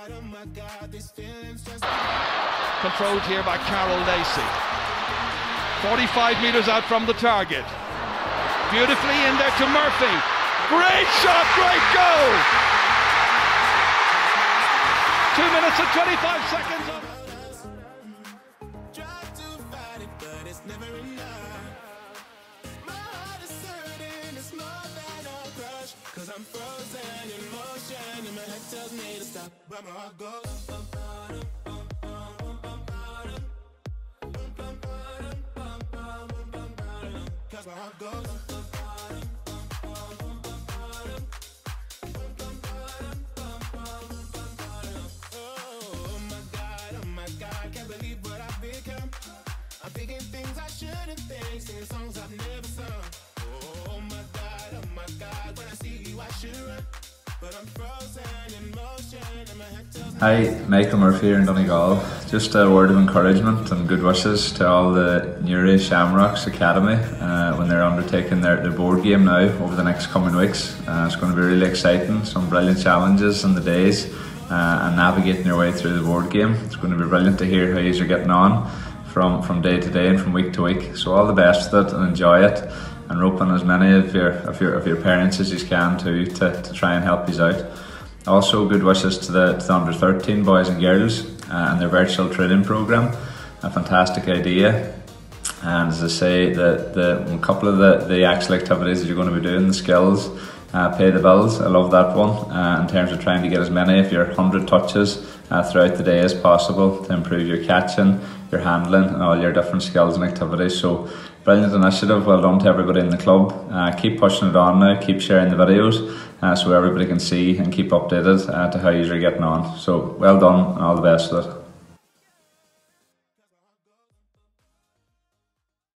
Controlled here by Carol Lacey. 45 metres out from the target. Beautifully in there to Murphy. Great shot, great goal! 2 minutes and 25 seconds on. Cause I'm frozen in motion and my head tells me to stop, but my heart goes. Cause my heart goes. Oh my God, can't believe what I've become. I'm thinking things I shouldn't think, singing songs I've never sung. Oh my God, when I see you I should run, but I'm frozen in motion and my head tells me. Hi, Michael Murphy here in Donegal. Just a word of encouragement and good wishes to all the Newry Shamrocks Academy when they're undertaking their board game now over the next coming weeks. It's going to be really exciting, some brilliant challenges in the days and navigating your way through the board game. It's going to be brilliant to hear how you're getting on from day to day and from week to week. So all the best with it and enjoy it. And roping as many of your parents as you can to try and help you out. Also, good wishes to the under 13 boys and girls and their virtual training program. A fantastic idea. And as I say, a couple of the actual activities that you're going to be doing, the skills, pay the bills. I love that one in terms of trying to get as many of your 100 touches throughout the day as possible to improve your catching, your handling and all your different skills and activities. So brilliant initiative, well done to everybody in the club. Keep pushing it on now, keep sharing the videos so everybody can see and keep updated to how you're getting on. So well done and all the best with it.